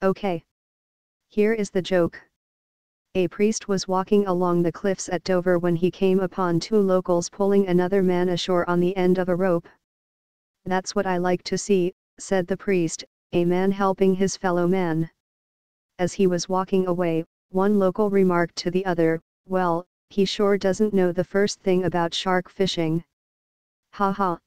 Okay. Here is the joke. A priest was walking along the cliffs at Dover when he came upon two locals pulling another man ashore on the end of a rope. "That's what I like to see," said the priest, a man helping his fellow man. As he was walking away, one local remarked to the other, "Well, he sure doesn't know the first thing about shark fishing." "Ha ha,